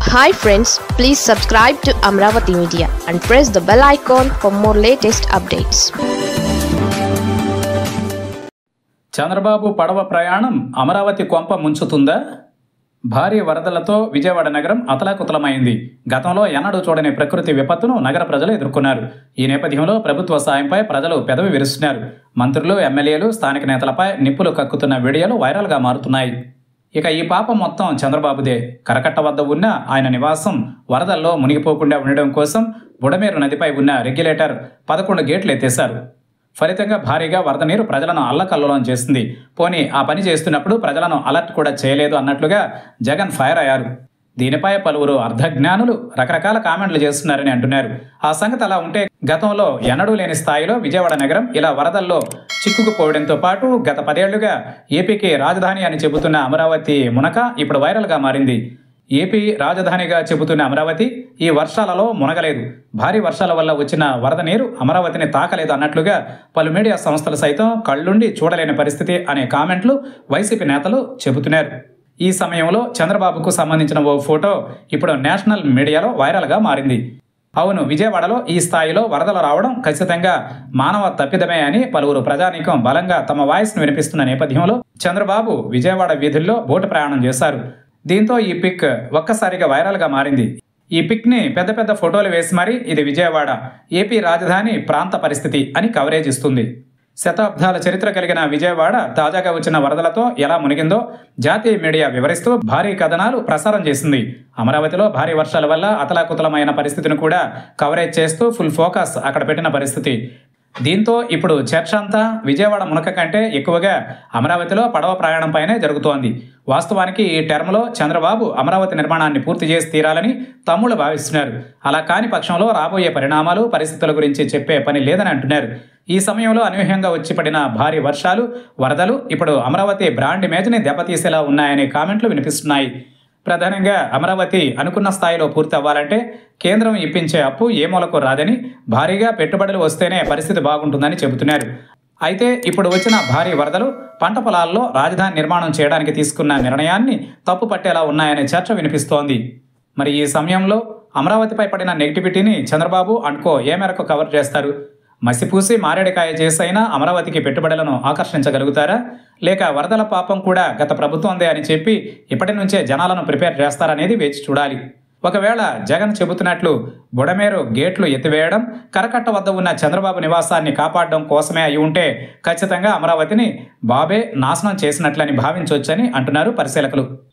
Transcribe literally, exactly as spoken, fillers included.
Hi friends, please subscribe to Amravati Media and press the bell icon for more latest updates. Chandrababu పడవ ప్రయాణం అమరావతి కొంప ముంచుతుందా? భారీ వరదలతో విజయవాడ నగరం అతలాకుతలమైంది. గతంలో ఎన్నడూ చూడని ప్రకృతి విపత్తును నగర ప్రజలు ఎదుర్కొన్నారు. ఈ నేపథ్యంలో ప్రభుత్వ సాయంపై ప్రజలు పెదవి విరుస్తున్నారు. మంత్రులు, ఎమ్మెల్యేలు, స్థానిక నేతలపై నిప్పులు కక్కుతున్న వీడియోలు వైరల్గా మారుతున్నాయి. ఇక ఈ పాపం మొత్తం చంద్రబాబుదే. కరకట్ట వద్ద ఉన్న ఆయన నివాసం వరదల్లో మునిగిపోకుండా ఉండడం కోసం బుడమేరు నదిపై ఉన్న రెగ్యులేటర్ పదకొండు గేట్లు ఎత్తేశారు. ఫలితంగా భారీగా వరద నీరు ప్రజలను అల్లకల్లోలం చేసింది. పోనీ ఆ పని చేస్తున్నప్పుడు ప్రజలను అలర్ట్ కూడా చేయలేదు అన్నట్లుగా జగన్ ఫైర్ అయ్యారు. దీనిపై పలువురు అర్ధజ్ఞానులు రకరకాల కామెంట్లు చేస్తున్నారని అంటున్నారు. ఆ సంగతి అలా ఉంటే గతంలో ఎన్నడూ లేని స్థాయిలో విజయవాడ నగరం ఇలా వరదల్లో చిక్కుకుపోవడంతో పాటు గత పదేళ్లుగా ఏపీకి రాజధాని అని చెబుతున్న అమరావతి మునక ఇప్పుడు వైరల్గా మారింది. ఏపీ రాజధానిగా చెబుతున్న అమరావతి ఈ వర్షాలలో మునగలేదు. భారీ వర్షాల వల్ల వచ్చిన వరద నీరు అమరావతిని తాకలేదు అన్నట్లుగా పలు మీడియా సంస్థలు సైతం కళ్ళుండి చూడలేని పరిస్థితి అనే కామెంట్లు వైసీపీ నేతలు చెబుతున్నారు. ఈ సమయంలో చంద్రబాబుకు సంబంధించిన ఓ ఫోటో ఇప్పుడు నేషనల్ మీడియాలో వైరల్గా మారింది. అవును, విజయవాడలో ఈ స్థాయిలో వరదలు రావడం ఖచ్చితంగా మానవ తప్పిదమే అని పలువురు ప్రజానీకం బలంగా తమ వాయిస్ను వినిపిస్తున్న నేపథ్యంలో చంద్రబాబు విజయవాడ వీధుల్లో బోటు ప్రయాణం చేశారు. దీంతో ఈ పిక్ ఒక్కసారిగా వైరల్గా మారింది. ఈ పిక్ని పెద్ద పెద్ద ఫోటోలు వేసి మరీ ఇది విజయవాడ, ఏపీ రాజధాని ప్రాంత పరిస్థితి అని కవరేజ్ ఇస్తుంది. శతాబ్దాల చరిత్ర కలిగిన విజయవాడ తాజాగా వచ్చిన వరదలతో ఎలా మునిగిందో జాతీయ మీడియా వివరిస్తూ భారీ కథనాలు ప్రసారం చేసింది. అమరావతిలో భారీ వర్షాల వల్ల అతలాకుతలమైన పరిస్థితిని కూడా కవరేజ్ చేస్తూ ఫుల్ ఫోకస్ అక్కడ పెట్టిన పరిస్థితి. దీంతో ఇప్పుడు చర్చ అంతా విజయవాడ మునక కంటే ఎక్కువగా అమరావతిలో పడవ ప్రయాణంపైనే జరుగుతోంది. వాస్తవానికి ఈ టర్మ్లో చంద్రబాబు అమరావతి నిర్మాణాన్ని పూర్తి చేసి తీరాలని తమ్ముళ్ళు భావిస్తున్నారు. అలా కాని పక్షంలో రాబోయే పరిణామాలు, పరిస్థితుల గురించి చెప్పే పని లేదని అంటున్నారు. ఈ సమయంలో అనూహ్యంగా వచ్చి పడిన భారీ వర్షాలు, వరదలు ఇప్పుడు అమరావతి బ్రాండ్ ఇమేజ్ని దెబ్బతీసేలా ఉన్నాయనే కామెంట్లు వినిపిస్తున్నాయి. ప్రధానంగా అమరావతి అనుకున్న స్థాయిలో పూర్తి అవ్వాలంటే కేంద్రం ఇప్పించే అప్పు ఏ మూలకు రాదని, భారీగా పెట్టుబడులు వస్తేనే పరిస్థితి బాగుంటుందని చెబుతున్నారు. అయితే ఇప్పుడు వచ్చిన భారీ వరదలు పంట పొలాల్లో రాజధాని నిర్మాణం చేయడానికి తీసుకున్న నిర్ణయాన్ని తప్పు పట్టేలా ఉన్నాయనే చర్చ వినిపిస్తోంది. మరి ఈ సమయంలో అమరావతిపై పడిన నెగిటివిటీని చంద్రబాబు అండ్కో ఏ మేరకు కవర్ చేస్తారు? మసిపూసి మారేడికాయ చేసైనా అమరావతికి పెట్టుబడులను ఆకర్షించగలుగుతారా? లేక వరదల పాపం కూడా గత ప్రభుత్వందే అని చెప్పి ఇప్పటి నుంచే జనాలను ప్రిపేర్ చేస్తారనేది వేచి చూడాలి. ఒకవేళ జగన్ చెబుతున్నట్లు బుడమేరు గేట్లు ఎత్తివేయడం కరకట్ట వద్ద ఉన్న చంద్రబాబు నివాసాన్ని కాపాడడం కోసమే అయి ఉంటే ఖచ్చితంగా అమరావతిని బాబే నాశనం చేసినట్లని భావించవచ్చని అంటున్నారు పరిశీలకులు.